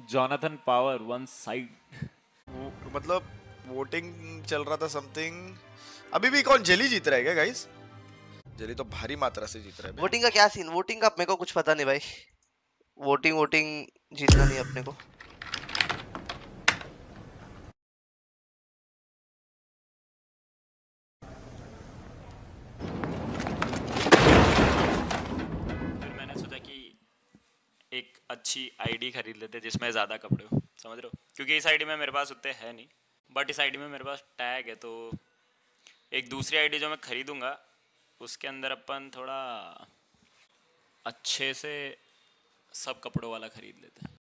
Jonathan power one side. मतलब voting चल रहा था समथिंग। अभी भी कौन जेली जीत रहा है क्या गाइस? जेली तो भारी मात्रा से जीत रहा है बे। वोटिंग का क्या सीन? वोटिंग का मेरे को कुछ पता नहीं भाई। वोटिंग वोटिंग जीतना नहीं अपने को। फिर मैंने सोचा कि एक अच्छी आईडी खरीद लेते जिसमें ज़्यादा कपड़े हो, समझ रहे हो, क्योंकि इस आईडी में मेरे पास उतने है नहीं, बट इस आईडी में मेरे पास टैग है। तो एक दूसरी आईडी जो मैं खरीदूंगा उसके अंदर अपन थोड़ा अच्छे से सब कपड़ों वाला खरीद लेते हैं।